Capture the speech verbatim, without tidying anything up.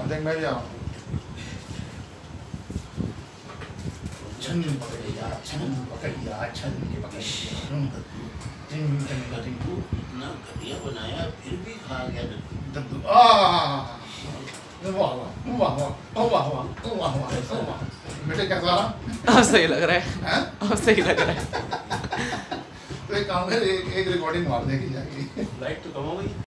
देख मैं भी आऊँ। छन पकड़िया छन पकड़िया छन के पकड़िया टिंग टिंग टिंग इतना घटिया बनाया फिर भी खा गया दद्दू आ वाह वाह वाह वाह वाह वाह वाह वाह वाह बेटे कैसा रहा? अब सही लग रहा है। हैं? अब सही लग रहा है। तो एक काम कर एक एक रिकॉर्डिंग मार दे की जाएगी। लाइट तो कम हो गई।